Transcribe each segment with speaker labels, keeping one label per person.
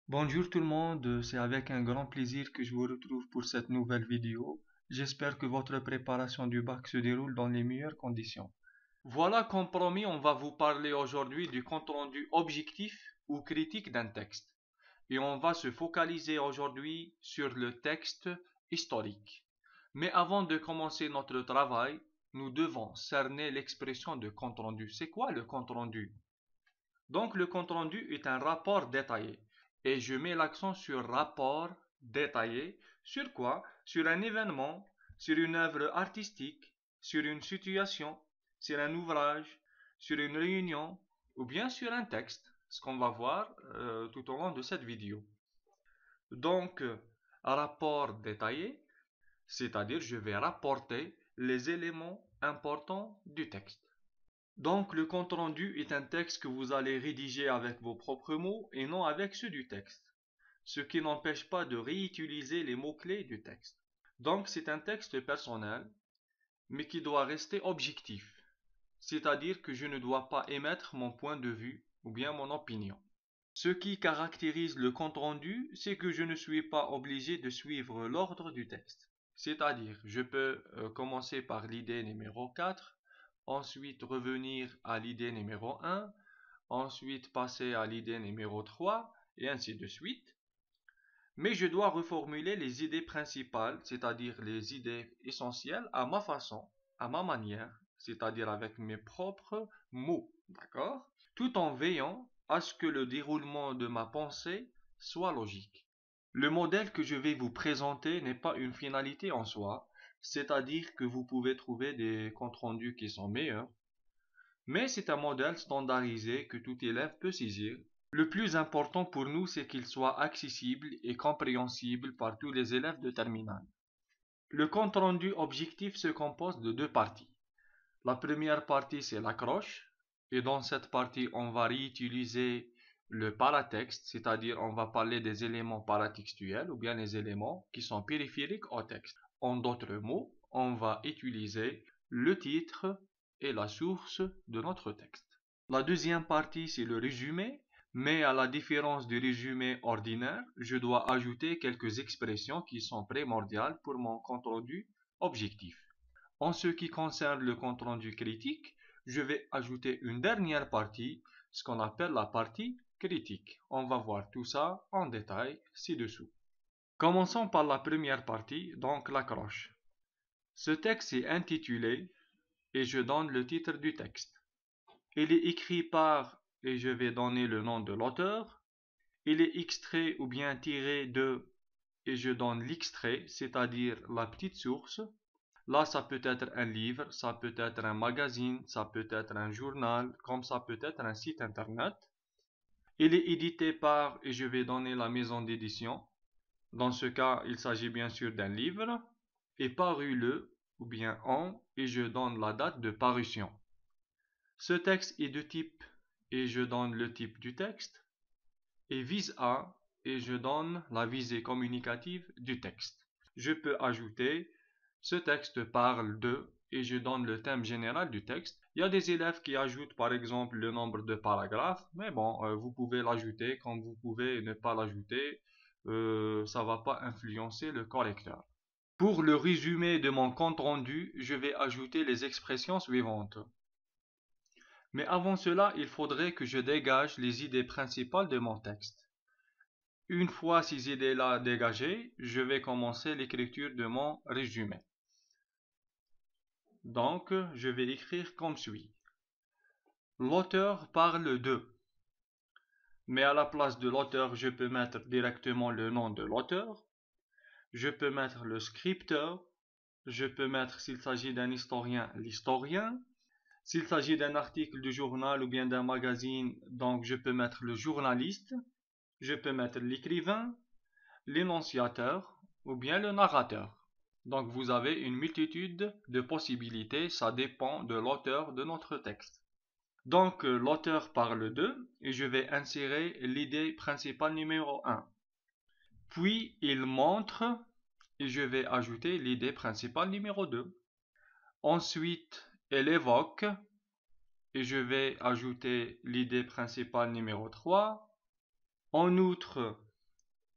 Speaker 1: Bonjour tout le monde, c'est avec un grand plaisir que je vous retrouve pour cette nouvelle vidéo. J'espère que votre préparation du bac se déroule dans les meilleures conditions. Voilà, comme promis, on va vous parler aujourd'hui du compte-rendu objectif ou critique d'un texte. Et on va se focaliser aujourd'hui sur le texte historique. Mais avant de commencer notre travail, nous devons cerner l'expression de compte-rendu. C'est quoi le compte-rendu? Donc le compte-rendu est un rapport détaillé. Et je mets l'accent sur rapport détaillé. Sur quoi? Sur un événement, sur une œuvre artistique, sur une situation, sur un ouvrage, sur une réunion, ou bien sur un texte, ce qu'on va voir tout au long de cette vidéo. Donc, un rapport détaillé, c'est-à-dire je vais rapporter les éléments importants du texte. Donc, le compte-rendu est un texte que vous allez rédiger avec vos propres mots et non avec ceux du texte, ce qui n'empêche pas de réutiliser les mots-clés du texte. Donc, c'est un texte personnel, mais qui doit rester objectif, c'est-à-dire que je ne dois pas émettre mon point de vue ou bien mon opinion. Ce qui caractérise le compte-rendu, c'est que je ne suis pas obligé de suivre l'ordre du texte. C'est-à-dire, je peux commencer par l'idée numéro 4, ensuite revenir à l'idée numéro 1, ensuite passer à l'idée numéro 3, et ainsi de suite. Mais je dois reformuler les idées principales, c'est-à-dire les idées essentielles, à ma façon, à ma manière, c'est-à-dire avec mes propres mots, d'accord? Tout en veillant à ce que le déroulement de ma pensée soit logique. Le modèle que je vais vous présenter n'est pas une finalité en soi, c'est-à-dire que vous pouvez trouver des comptes rendus qui sont meilleurs, mais c'est un modèle standardisé que tout élève peut saisir. Le plus important pour nous, c'est qu'il soit accessible et compréhensible par tous les élèves de terminale. Le compte rendu objectif se compose de deux parties. La première partie, c'est l'accroche, et dans cette partie, on va réutiliser le paratexte, c'est-à-dire on va parler des éléments paratextuels ou bien les éléments qui sont périphériques au texte. En d'autres mots, on va utiliser le titre et la source de notre texte. La deuxième partie, c'est le résumé, mais à la différence du résumé ordinaire, je dois ajouter quelques expressions qui sont primordiales pour mon compte rendu objectif. En ce qui concerne le compte rendu critique, je vais ajouter une dernière partie, ce qu'on appelle la partie critique. On va voir tout ça en détail ci-dessous. Commençons par la première partie, donc l'accroche. Ce texte est intitulé et je donne le titre du texte. Il est écrit par et je vais donner le nom de l'auteur. Il est extrait ou bien tiré de et je donne l'extrait, c'est-à-dire la petite source. Là, ça peut être un livre, ça peut être un magazine, ça peut être un journal, comme ça peut être un site internet. Il est édité par, et je vais donner la maison d'édition. Dans ce cas, il s'agit bien sûr d'un livre. Et paru le, ou bien en, et je donne la date de parution. Ce texte est de type, et je donne le type du texte. Et vise à, et je donne la visée communicative du texte. Je peux ajouter ce texte parle de et je donne le thème général du texte. Il y a des élèves qui ajoutent par exemple le nombre de paragraphes, mais bon, vous pouvez l'ajouter comme vous pouvez ne pas l'ajouter. Ça ne va pas influencer le correcteur. Pour le résumé de mon compte rendu, je vais ajouter les expressions suivantes. Mais avant cela, il faudrait que je dégage les idées principales de mon texte. Une fois ces idées-là dégagées, je vais commencer l'écriture de mon résumé. Donc, je vais écrire comme suit. L'auteur parle de. Mais à la place de l'auteur, je peux mettre directement le nom de l'auteur. Je peux mettre le scripteur. Je peux mettre, s'il s'agit d'un historien, l'historien. S'il s'agit d'un article du journal ou bien d'un magazine, donc je peux mettre le journaliste. Je peux mettre l'écrivain, l'énonciateur ou bien le narrateur. Donc vous avez une multitude de possibilités, ça dépend de l'auteur de notre texte. Donc l'auteur parle de, et je vais insérer l'idée principale numéro 1. Puis il montre, et je vais ajouter l'idée principale numéro 2. Ensuite, elle évoque, et je vais ajouter l'idée principale numéro 3. En outre,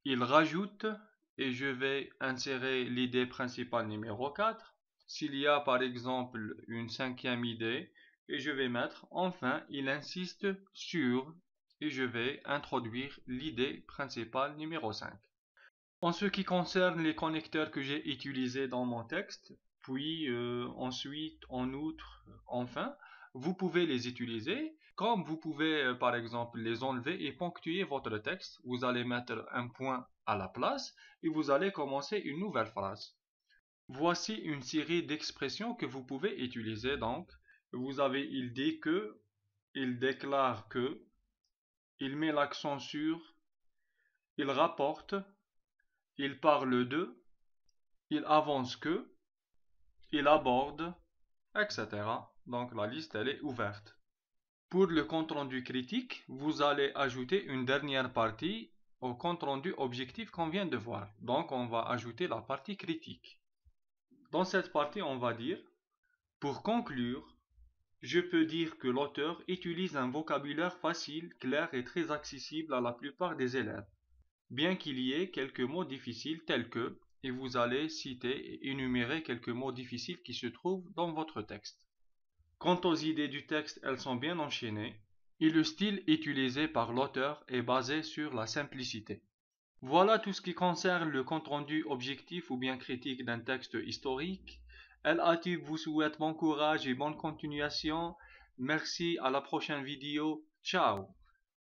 Speaker 1: il rajoute et je vais insérer l'idée principale numéro 4. S'il y a par exemple une cinquième idée, et je vais mettre enfin il insiste sur et je vais introduire l'idée principale numéro 5. En ce qui concerne les connecteurs que j'ai utilisés dans mon texte, puis ensuite, en outre, enfin, vous pouvez les utiliser, comme vous pouvez par exemple les enlever et ponctuer votre texte. Vous allez mettre un point à la place et vous allez commencer une nouvelle phrase. Voici une série d'expressions que vous pouvez utiliser donc. Vous avez il dit que, il déclare que, il met l'accent sur, il rapporte, il parle de, il avance que, il aborde, etc. Donc la liste elle est ouverte. Pour le compte-rendu critique, vous allez ajouter une dernière partie au compte-rendu objectif qu'on vient de voir. Donc on va ajouter la partie critique. Dans cette partie, on va dire, pour conclure, je peux dire que l'auteur utilise un vocabulaire facile, clair et très accessible à la plupart des élèves, bien qu'il y ait quelques mots difficiles tels que, et vous allez citer et énumérer quelques mots difficiles qui se trouvent dans votre texte. Quant aux idées du texte, elles sont bien enchaînées, et le style utilisé par l'auteur est basé sur la simplicité. Voilà tout ce qui concerne le compte-rendu objectif ou bien critique d'un texte historique. LATube vous souhaite bon courage et bonne continuation. Merci, à la prochaine vidéo. Ciao.